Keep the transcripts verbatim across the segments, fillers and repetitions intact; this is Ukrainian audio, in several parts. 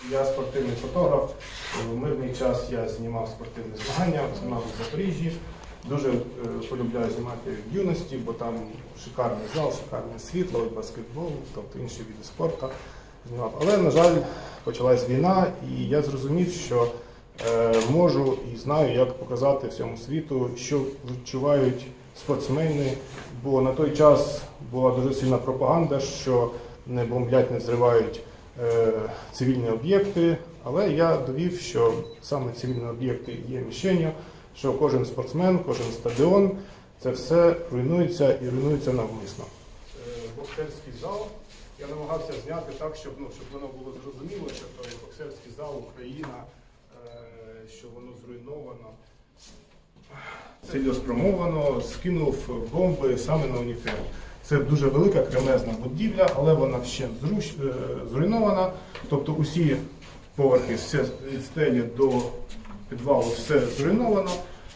Я спортивний фотограф. В мирний час я знімав спортивні змагання, знімав у Запоріжжі. Дуже е, полюбляю знімати в юності, бо там шикарний зал, шикарне світло, баскетбол, тобто інші види спорту знімав. Але, на жаль, почалась війна, і я зрозумів, що е, можу і знаю, як показати всьому світу, що відчувають спортсмени, бо на той час була дуже сильна пропаганда, що не бомблять, не зривають е, цивільні об'єкти, але я довів, що саме цивільні об'єкти є мішенню, що кожен спортсмен, кожен стадіон, це все руйнується і руйнується навмисно. Е, боксерський зал, я намагався зняти так, щоб, ну, щоб воно було зрозуміло, що той боксерський зал, Україна, е, що воно зруйновано. Цілеспрямовано скинув бомби саме на університет. Це дуже велика кремезна будівля, але вона ще зруйнована. Тобто усі поверхи, все від стелі до підвалу, все зруйновано.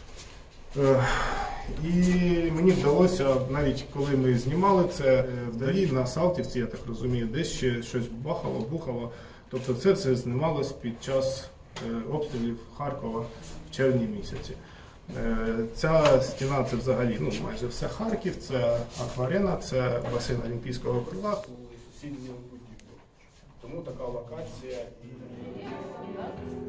І мені вдалося, навіть коли ми знімали це вдалі, на Салтівці, я так розумію, десь ще щось бахало, бухало. Тобто це все знімалось під час обстрілів Харкова в червні місяці. Ця стіна – це взагалі ну, майже все Харків, це Акварена, це басейн Олімпійського крила у сусідньому будівлі. Тому така локація і...